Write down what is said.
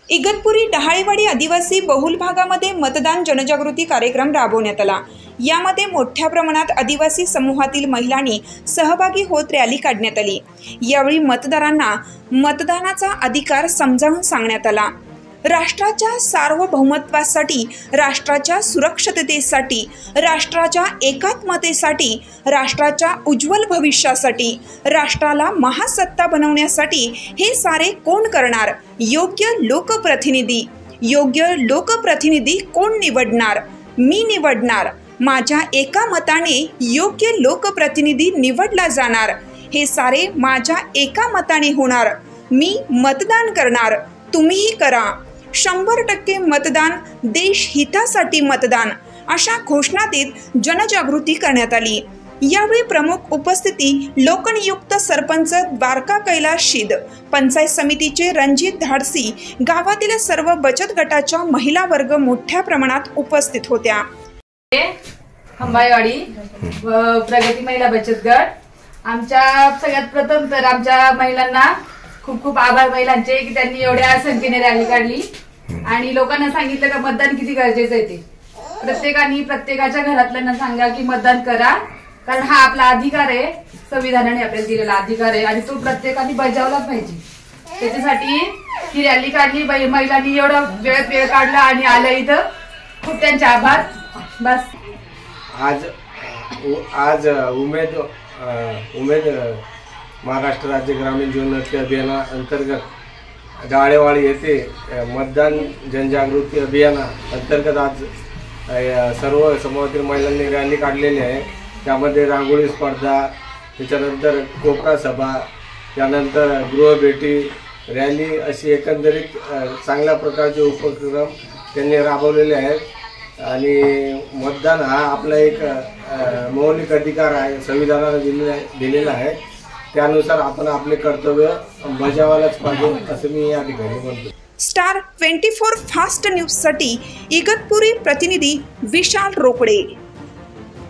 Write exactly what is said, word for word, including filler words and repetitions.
इगतपुरी डहाळीवाडी आदिवासी बहुल भागामध्ये मतदान जनजागृती कार्यक्रम राबवण्यात आला। यामध्ये मोठ्या प्रमाणात आदिवासी समूहातील महिलांनी सहभागी होत रॅली काढण्यात आली। यावेळी मतदारांना मतदानाचा अधिकार समजावून सांगण्यात आला। राष्ट्राच्या सार्वभौमत्वासाठी, राष्ट्राच्या सुरक्षिततेसाठी, राष्ट्राच्या एकात्मतेसाठी, राष्ट्राच्या उज्ज्वल भविष्यासाठी, राष्ट्राला महासत्ता बनवण्यासाठी हे सारे कोण करणार? योग्य लोकप्रतिनिधी। योग्य लोकप्रतिनिधी कोण निवडणार? मी निवडणार। माझ्या एका मताने योग्य लोकप्रतिनिधी निवडला जाणार। हे सारे माझ्या एका मताने होणार। मी मतदान करणार, तुम्हीही करा। शंभर टक्के मतदान, देश हितासाठी मतदान अशा घोषणा देत जनजागृती करण्यात आली। यावेळी प्रमुख उपस्थिती लोकनियुक्त सरपंच द्वारका कैलास शीद, पंचायत समितीचे रणजित धाडसी, गावातील सर्व बचत गटाच्या महिला वर्ग मोठ्या प्रमाणात उपस्थित होत्या। हंबाईवाडी प्रगती महिला बचत गट, आमच्या सगळ्यात प्रथम तर आमच्या महिलांना खूप खूप आभार महिलांचे की त्यांनी एवढ्या संख्येने रॅली काढली आणि लोकांना सांगितलं का मतदान किती गरजेचं आहे। ते प्रत्येकाने प्रत्येकाच्या घरातल्यांना सांगा की मतदान करा, कारण हा आपला अधिकार आहे, संविधानाने आपल्याला दिलेला अधिकार आहे आणि तो प्रत्येकाने बजावला पाहिजे। त्याच्यासाठी ही रॅली काढली, महिलांनी एवढा वेळ वेळ काढला आणि आल्या इथं, खूप त्यांचे आभार। बस आज आज उमेद उमेद महाराष्ट्र राज्य ग्रामीण जीवनोन्नती अभियाना अंतर्गत डाळेवाडी येथे मतदान जनजागृती अभियाना अंतर्गत आज सर्व समूहातील महिलांनी रॅली काढलेली आहे। त्यामध्ये रांगोळी स्पर्धा, त्याच्यानंतर कोपरा सभा, त्यानंतर गृहभेटी रॅली अशी एकंदरीत चांगल्या प्रकारचे उपक्रम त्यांनी राबवलेले आहेत। आणि मतदान हा आपला एक मौलिक अधिकार आहे, संविधानाने दिलेला दिलेला आहे। त्यानुसार आपण आपले कर्तव्य बजावायलाच पाहिजे असं मी या ठिकाणी म्हणतो। Star twenty four fast news साठी इगतपुरी प्रतिनिधी विशाल रोकडे।